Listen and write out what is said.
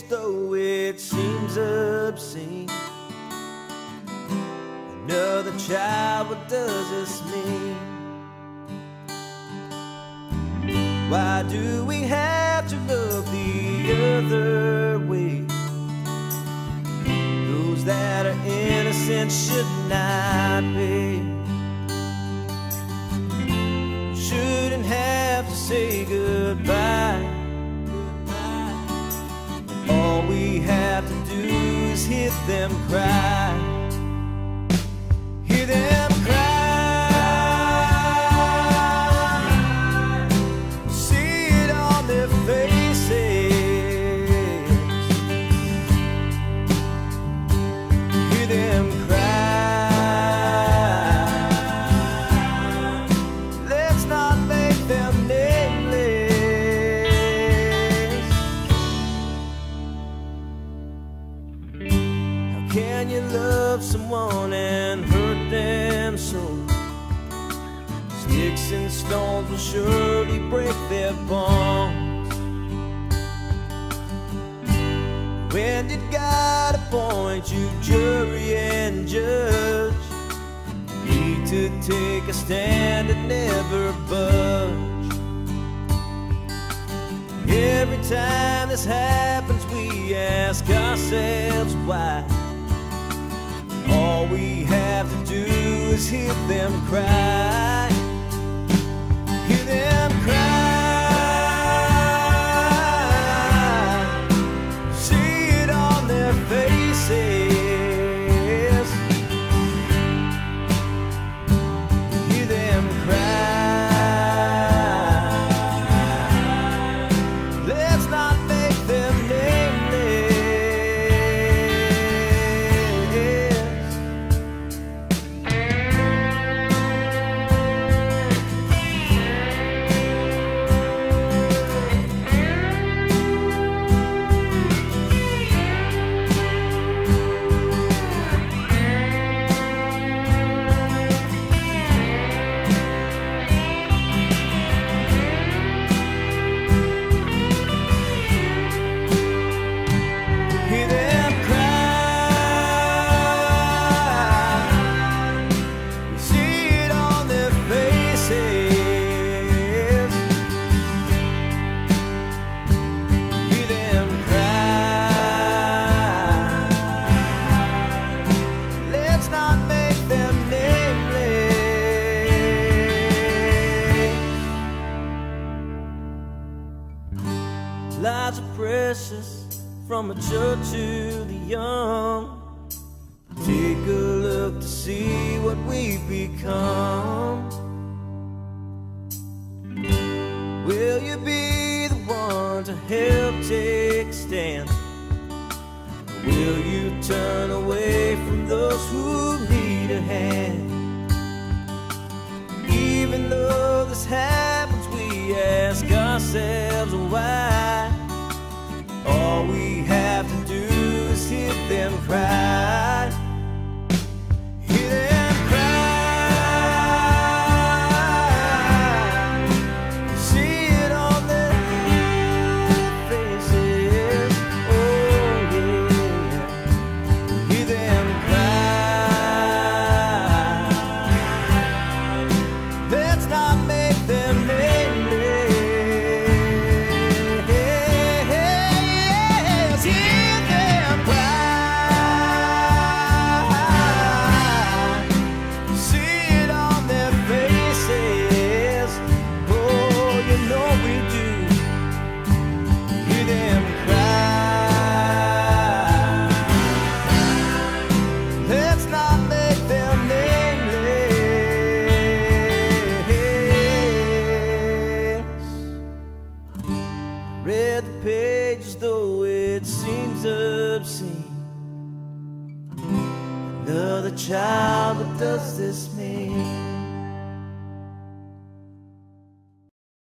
though it seems obscene. Another child, what does this mean? Why do we have to look the other way? Those that are innocent should not be. Shouldn't have to say goodbye. All we have to do is hear them cry. Hear them cry. See it on their faces. Hear them cry. Let's not make them nameless. How can you love someone and hurt them so? Sticks and stones will surely break their bones. When did God appoint you jury and judge? Need to take a stand and never budge. Every time this happens we ask ourselves why. All we have to do is hear them cry. Hear them cry. See it on their faces. Hear them cry. Let's not make them nameless. Hear them cry. See it on their faces. Hear them cry. Let's not make them nameless. Lives are precious, from mature to the young. Take a look to see what we've become. Will you be the one to help take a stand? Or will you turn away from those who need a hand? Even though this happens, we ask ourselves why. All we have to do is hear them cry. Hear them cry. See it on their faces. Oh yeah. Hear them cry. Let's not make them nameless. Hear them cry. See it on their faces. Oh, you know we do. Hear them cry. Let's not make them nameless. Read the pages though it seems obscene. Another child, what does this mean?